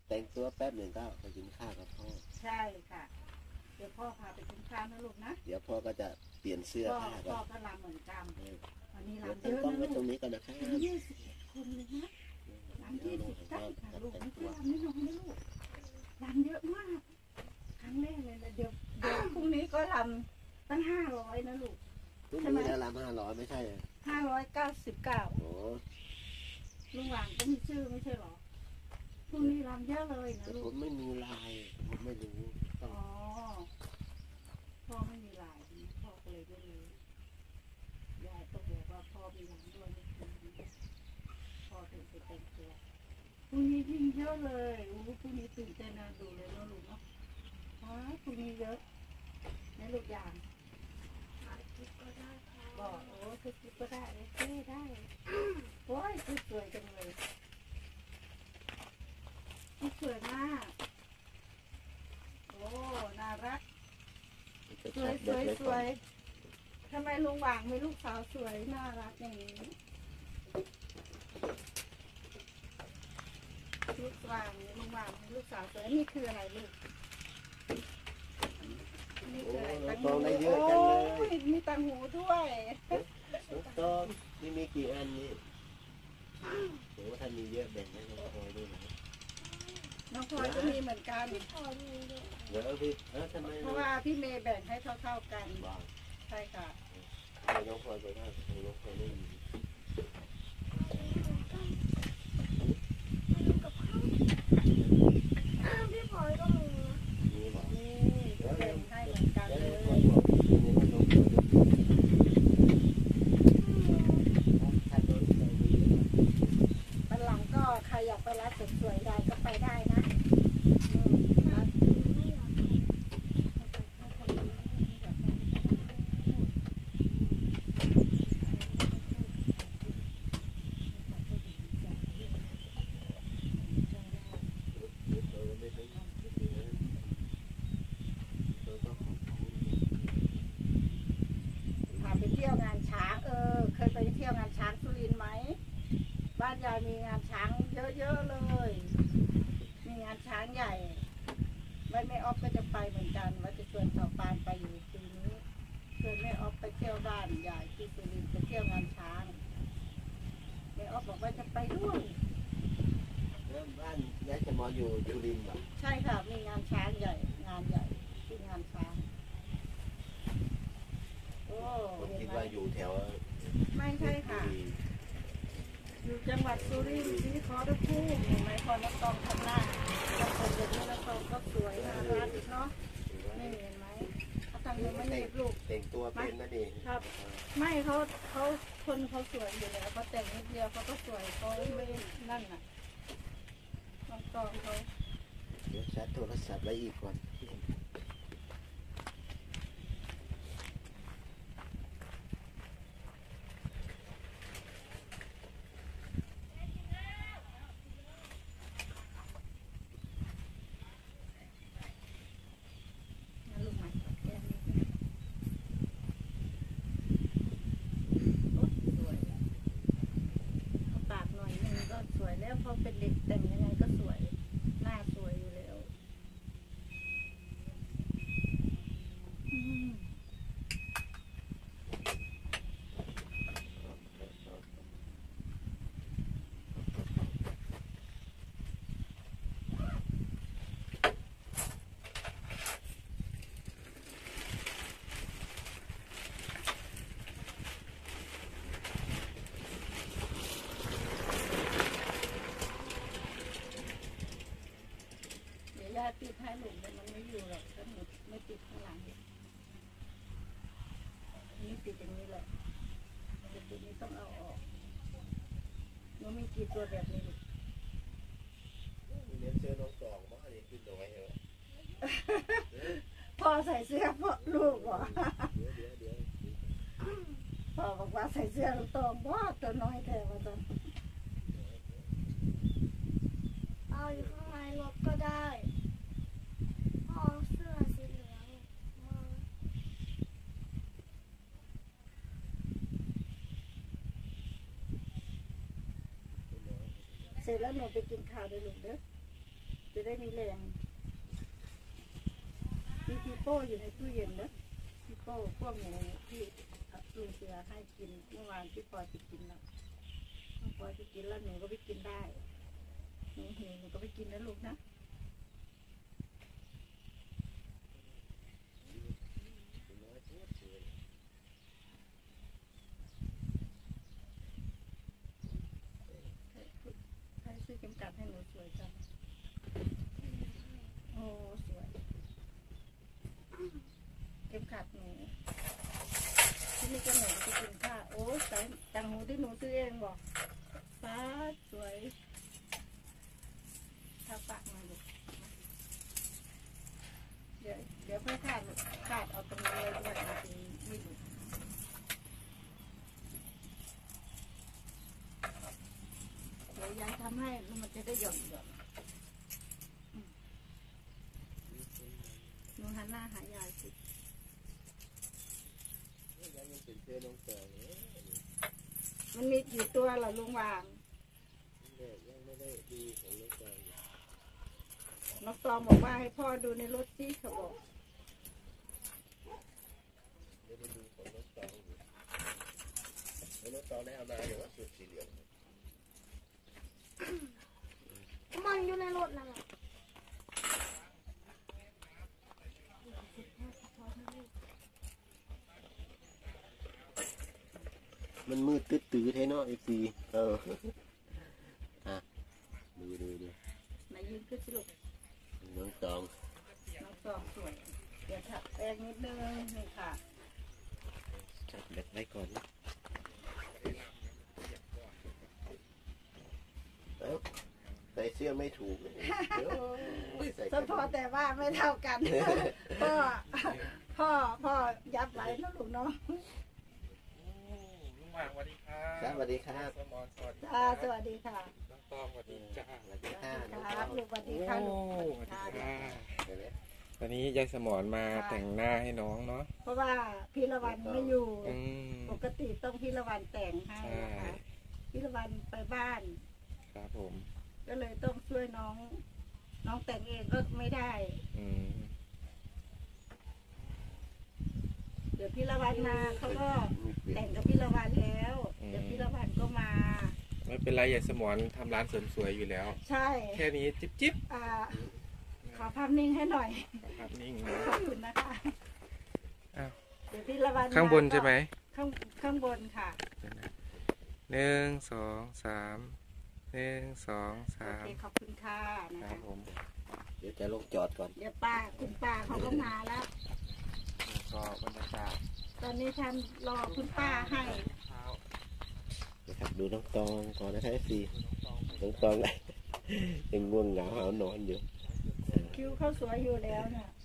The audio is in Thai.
แต่งตัวแป๊บหนึ่งก็ไปกินข้าวกับพ่อใช่ค่ะเดี๋ยวพ่อพาไปกินข้าวนะลูกนะเดี๋ยวพ่อก็จะเปลี่ยนเสื้อผ้าพ่อก็รำเหมือนกันวันนี้เดี๋ยวรำเยตั้งอะกล้องนะไว้ลูตรงกนี้กันนะครับ 20 คนเลยนะรำ20ได้ค่ะลูกไม่ใช่รำน้อยๆนะลูกรำเยอะมากครั้งแรกเลยนะเดี๋ยวพรุ่งนี้ก็รำตั้ง500นะลูกพรุ่งนี้ได้รำ500ไม่ใช่ 599 โอ้ลุงหว่างก็มีชื่อไม่ใช่หรอพรุ่งนี้รำเยอะเลยนะลูกผมไม่มีลายผมไม่รู้อ๋อพ่อไม่มีลายพ่อก็เลยไม่รู้ยายต้องบอกว่าพ่อมีรำด้วยไม่คือพ่อถึงไปแต่งตัวพรุ่งนี้ยิ่งเยอะเลยพรุ่งนี้ตื่นเต้นนะดูเลยนะลูกเนาะพรุ่งนี้เยอะนี่ลูกอย่างบอกโอ้ทุกคลิปก็ได้เลยได้โอ้ยสวยจังเลยสวยมากโอ้น่ารักสวยทำไมลุงหว่างมีลูกสาวสวยน่ารักอย่างนี้ลุงหว่างมีลูกสาวสวยนี่คืออะไรลูกนี่คืออะไรตังหูโอ้ยมีตังหูด้วยต้นนี่มีกี่อันนี่โอ้ท่านมีเยอะแบ่งให้น้องพลอยด้วยนะน้องพลอยก็มีเหมือนกันเดี๋ยวพี่ทำไมเพราะว่าพี่เมย์แบ่งให้เท่ากันใช่ค่ะน้องพลอยไปได้น้องพลอยไม่มีพี่พลอยก็มีแบ่งให้เหมือนกันเลยวันหลังก็ใครอยากไปร้านเสริมสวยได้ก็ไปได้นะไปเที่ยวงานช้างเคยไปเที่ยวงานช้างสุรินทร์ไหมบ้านยายมีงานช้างเยอะๆเลยมีงานช้างใหญ่วันแม่ออฟก็จะไปเหมือนกันว่าจะชวนชาวบ้านไปอยู่ปีนี้ชวนแม่ออฟไปเที่ยวบ้านยายที่สุรินทร์ไปเที่ยวงานช้างแม่ออฟบอกว่าจะไปด้วยบ้านยายจะมาอยู่สุรินทร์เหรอใช่ค่ะมีงานช้างใหญ่งานใหญ่ที่งานช้างผมคิดว่าอยู่แถวไม่ใช่ค่ะอยู่จังหวัดสุรินทร์ที่ขอตะพูเห็นไหมพอนักตองทำหน้าเราเป็นเด็กนี่นักตองก็สวยน่ารักเนาะไม่เห็นไหมเขาทำยังไม่เรียบลูกแต่งตัวเป็นนั่นเองครับไม่เขาคนเขาสวยอยู่แล้วเขาแต่งนิดเดียวเขาก็สวยเขาไม่นั่นน่ะนักตองเขาเดี๋ยวชาร์จโทรศัพท์ไว้อีกก่อนสวยแล้วพอเป็นเด็กแต่งยังไงก็สวยหน้าสวยอยู่แล้วติดให้หลุมแต่มันไม่อยู่หรอกถ้าหนูไม่ติดข้างหลังนี่ติดอย่างนี้แหละแต่ตัวนี้ต้องเอาออกหนูมีกี่ตัวแบบนี้เลี้ยงเสื้อน้องกองมั้งอันนี้ขึ้นน้อยเหรอพ่อใส่เสื้อพ่อลูกเหรอพ่อบอกว่าใส่เสื้อลูกตองว่าตัวน้อยแท้ว่าตอนเอาอยู่ข้างในรถก็ได้เสื้อสีเหลืองเสร็จแล้วหนูไปกินข้าวด้วยลูกเด้อจะได้มีแรงมีปีโป้อยู่ในตู้เย็นนะปีโป้พวกหมูที่ลุงเสือให้กินเมื่อวานพี่ปอยไปกินแล้วพี่ปอยไปกินแล้วหนูก็ไปกินได้หนูหิวหนูก็ไปกินนะลูกนะใครซื้อเข็มกัดให้หนูสวยจังโอ้สวยเข็มขัดหนูที่นี่ก็หนูไปกินข้าวโอ้แต่ตังหูที่หนูซื้อเองบอกฟ้าสวยทาปากมาดูเดี๋ยวค่อยขาดเอาตรงนี้เลยด้วยจริงไม่ดูเดี๋ยวยายทำให้มันจะได้หย่อนหนูหันหน้าหายายสิมันมีกี่ตัวเหรอลุงวางยังไม่ได้ดูของน้องตองบอกว่าให้พ่อดูในรถสิเขาบอกไม่ได้ดูของน้องตองอยู่น้องตองได้เอามาอยู่ว่าสุดสีเหลืองมันอยู่ในรถนั่นแหละมันมืดตื้อๆแท้เนาะไอซีอ่ะดูไหนยืนขึ้นสิลูกน้องตองสวยเดี๋ยวถักแป้งนิดนึงนี่ค่ะจัดแบบไว้ก่อนนะใส่เสื้อไม่ถูกเฉพาะแต่ว่าไม่เท่ากันพ่อยับไว้นะลูกเนาะสวัสดีครับสวัสดีครับสมอนสวัสดีสวัสดีค่ะน้องตองสวัสดีจ้าสวัสดีค่ะครับลูกสวัสดีค่ะลูกสวัสดีค่ะวันนี้ยายสมอนมาแต่งหน้าให้น้องเนาะเพราะว่าพี่ละวันไม่อยู่ปปกติต้องพี่ละวันแต่งให้นะคะพี่ละวันไปบ้านครับผมก็เลยต้องช่วยน้องแต่งเองก็ไม่ได้เดี๋ยวพี่ละวันมาเขาก็แต่งกับพี่ละวันแล้วเดี๋ยวพี่ละวันก็มาไม่เป็นไรยายสมอนทำร้านเสริมสวยอยู่แล้วใช่แค่นี้จิ๊บขอภาพนิ่งให้หน่อยภาพนิ่งขอบคุณนะคะเดี๋ยวพี่ละวันข้างบนใช่ไหมข้างบนค่ะ 1 2 3 1 2 3 โอเคขอบคุณค่ะนะครับผมเดี๋ยวจะลงจอดก่อนเดี๋ยวคุณป้าเขาก็มาแล้วก็บรรยากาศตอนนี้ฉันรอคุณป้าให้นะครับดูน้องตองก่อนนะครับสิน้องตองยังง่วงเหงาหาวนอนอยู่คิ้วเขาสวยอยู่แล้วเนี่ย